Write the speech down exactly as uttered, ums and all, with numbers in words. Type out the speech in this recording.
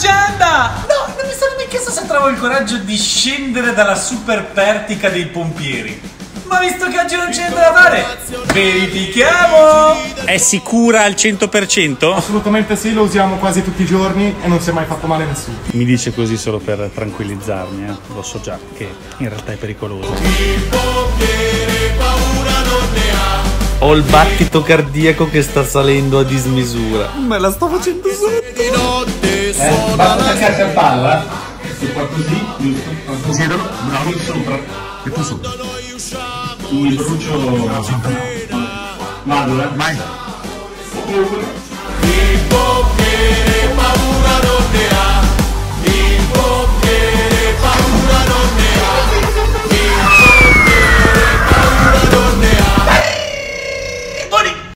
leggenda! No, non mi sono mai chiesto se trovo il coraggio di scendere dalla super pertica dei pompieri. Ma visto che oggi non c'è niente da fare, verifichiamo! È sicura al cento per cento? Assolutamente sì, lo usiamo quasi tutti i giorni e non si è mai fatto male a nessuno. Mi dice così solo per tranquillizzarmi, eh? Lo so già che in realtà è pericoloso. Ho il battito cardiaco che sta salendo a dismisura. Me la sto facendo sotto. Eh, basta cercare a palla. Si fa così, giusto? Così, bravo, sopra. E tu sopra. Mi brucio. Vado, eh? Vai.